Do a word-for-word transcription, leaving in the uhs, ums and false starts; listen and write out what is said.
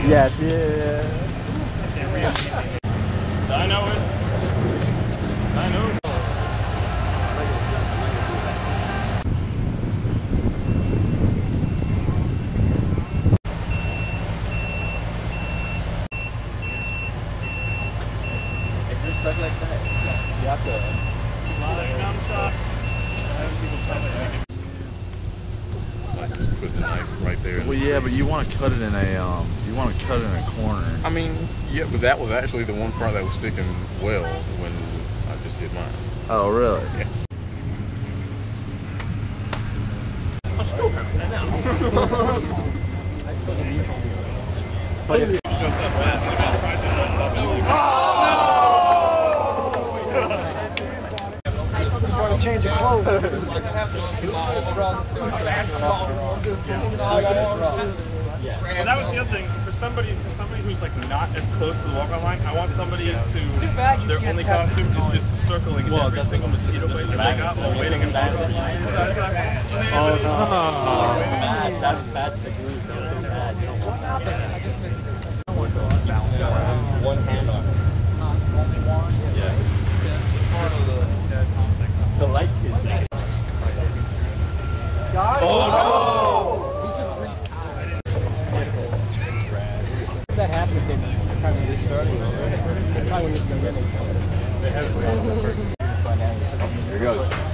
Yes, yeah. I know it. I know. It just sucked like that. You have to. Like just put the knife right there. Well, yeah, but you want to cut it in a um, you want to cut it in a corner. I mean, yeah, but that was actually the one part that was sticking well when I just did mine. Oh, really? Yeah. Change your clothes. Well, that was the other thing. For somebody, for somebody who's like not as close to the walk-on line, I want somebody to. Their only costume is just circling well, every single mosquito bite that they got while waiting in line. Oh no! That's bad to the glue. That's bad. You don't want that. One hand on it. Yeah. The light kid. Oh! If that happened, if they kind of restarted, they probably wouldn't have been. Here goes.